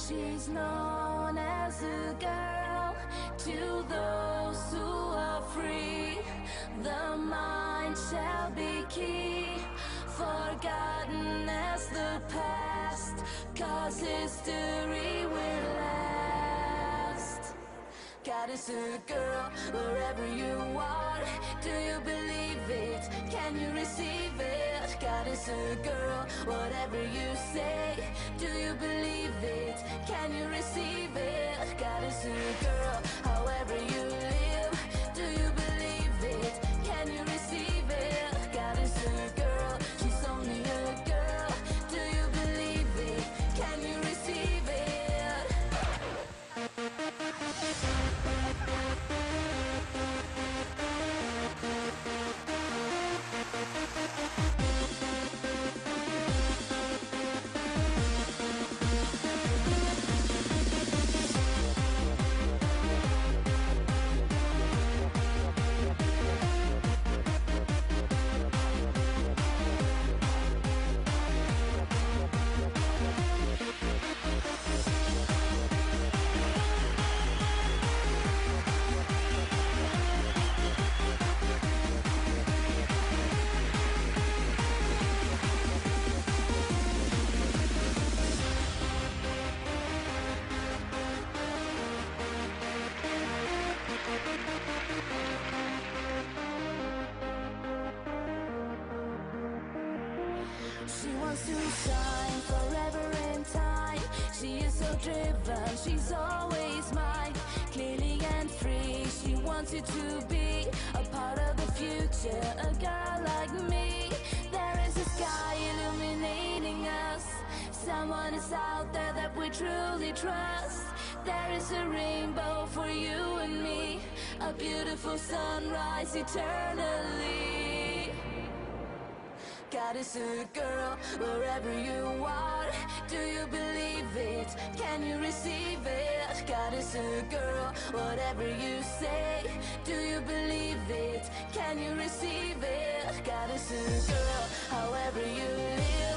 She's known as a girl to those who are free. The mind shall be key, forgotten as the past, 'cause history will last. God is a girl wherever you are. Do you believe it? Can you receive it? God is a girl, whatever you say. Do you believe it? Can you receive it? God is a girl, however you live. Do you believe it? Can you receive it? God is a girl, she's only a girl. Do you believe it? Can you receive it? She wants to shine forever in time. She is so driven, she's always mine. Clearly and free, she wants you to be a part of the future. A girl like me, there is a sky illuminating us. Someone is out there that we truly trust. There is a rainbow for you and me, a beautiful sunrise eternally. God is a girl, wherever you are. Do you believe it? Can you receive it? God is a girl, whatever you say. Do you believe it? Can you receive it? God is a girl, however you live.